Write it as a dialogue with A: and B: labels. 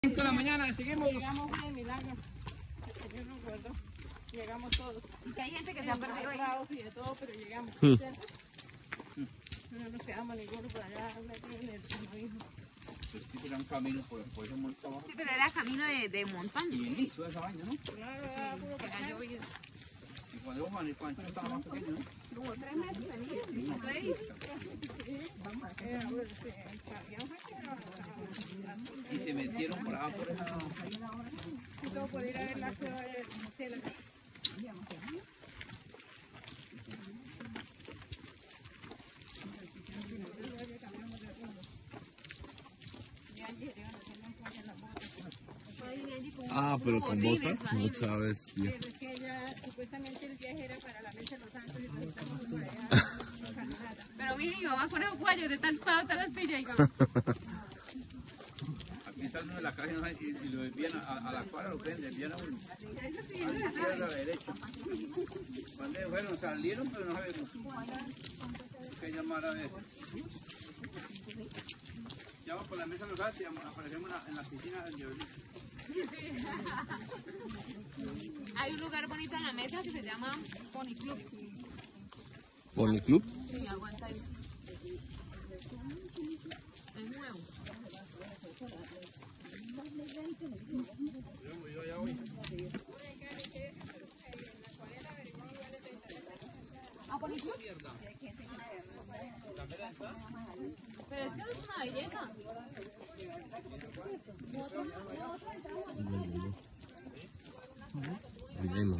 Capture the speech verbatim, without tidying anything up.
A: cinco de la mañana, seguimos.
B: Llegamos de milagro. Yo no recuerdo. Llegamos todos.
C: Y que hay gente que se ha perdido ahí.
B: Y de todo, pero llegamos.
D: Hmm.
B: No nos quedamos ninguno por allá. En el mismo.
A: Sí, era un camino por, por ese monte abajo.
C: Sí, pero era camino de, de montaña.
A: Y liso esa vaina, ¿no?
B: Claro, era puro
C: Que
B: pasar.
C: ha llovido.
A: Y cuando Juan y Juan estaba más pequeño, ¿no?
B: Como tres meses tenía. Seis. Era, bueno, sí, el camión fue que era-
A: Y se metieron por abajo por esa...
B: y todo por ir a ver la cueva de Mosela.
D: Ah, pero con botas, mucha bestia.
B: Pero es que ella, supuestamente el viaje era para la Mesa de los Santos y nos estamos por allá en caminata.
C: Pero mire, mi mamá con esos guayos de tan parado hasta la astilla. Y
A: Aquí salen de la calle ¿no? y, y lo desvían a, a la cuadra, lo prenden, desvían a uno. A la izquierda, a la derecha. Cuando fueron, salieron, pero no sabemos qué llamar a ver. Llama por la Mesa de los Santos y aparecemos en la, en la piscina del Diablito.
C: hay un lugar bonito en la mesa que se llama Pony Club.
D: ¿Pony Club?
C: Sí, aguanta ahí. Es nuevo. ¿A Pony Club? Pero es que es una belleza.
D: Ahí no hay